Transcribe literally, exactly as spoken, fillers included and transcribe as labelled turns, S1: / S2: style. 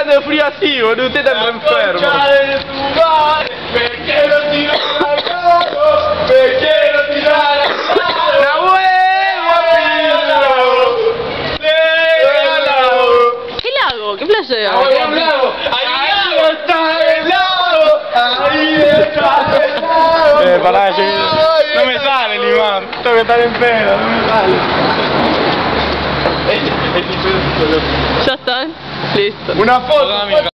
S1: cagando de frío así, boludo, usted está re enfermo.
S2: De tu madre, me quiero tirar al lago, me quiero tirar al lago.
S1: ¡La huevo,
S3: ¿Qué lago? ¿Qué playa?
S2: Ahí está el lago, ahí está el lago, ahí está el lago.
S1: Eh, pará, yo... No me sale, Limar. Tengo que estar en pedo, no me sale.
S3: Ya están. Listo.
S1: Una foto.